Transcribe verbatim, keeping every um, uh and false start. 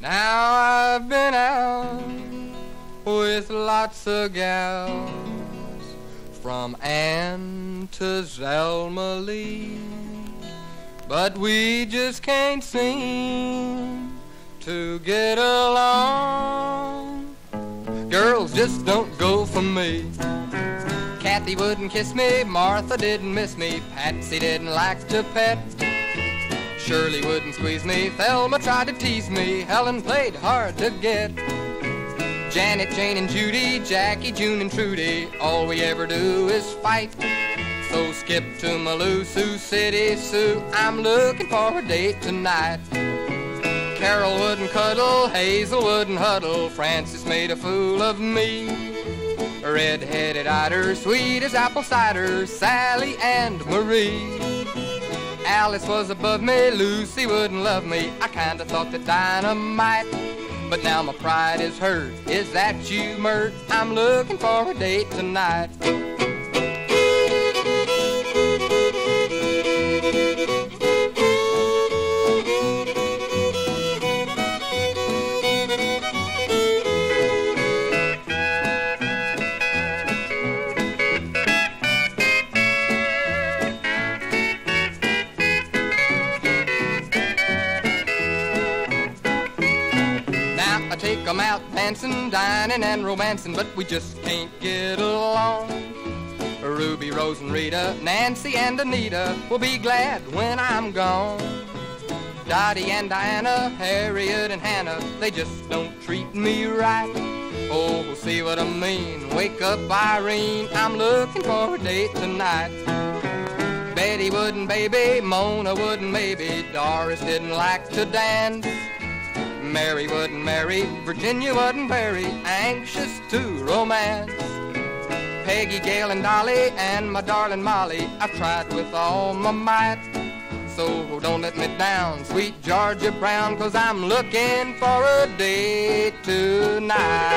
Now I've been out with lots of gals, from Ann to Zelma Lee, but we just can't seem to get along. Girls just don't go for me. Kathy wouldn't kiss me, Martha didn't miss me, Patsy didn't like to pet, Shirley wouldn't squeeze me, Thelma tried to tease me, Helen played hard to get. Janet, Jane, and Judy, Jackie, June, and Trudy, all we ever do is fight. So skip to Maloo, Sioux City, Sue, I'm looking for a date tonight. Carol wouldn't cuddle, Hazel wouldn't huddle, Frances made a fool of me. Red-headed eyed, sweet as apple cider, Sally and Marie. Alice was above me, Lucy wouldn't love me, I kinda thought that dynamite. But now my pride is hurt, is that you, Mert? I'm looking for a date tonight. Take 'em out dancing, dining and romancing, but we just can't get along. Ruby, Rose and Rita, Nancy and Anita will be glad when I'm gone. Dottie and Diana, Harriet and Hannah, they just don't treat me right. Oh, see what I mean, wake up Irene, I'm looking for a date tonight. Betty wouldn't baby, Mona wouldn't maybe, Doris didn't like to dance. Mary wouldn't marry, Virginia wasn't very anxious to romance. Peggy, Gail, and Dolly, and my darling Molly, I've tried with all my might. So don't let me down, sweet Georgia Brown, 'cause I'm looking for a date tonight.